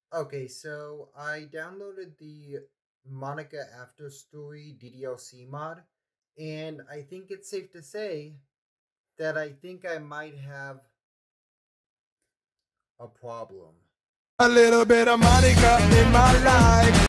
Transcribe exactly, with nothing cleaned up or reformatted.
Okay, so I downloaded the Monica After Story D D L C mod, and I think it's safe to say that I think I might have a problem. A little bit of Monica in my life.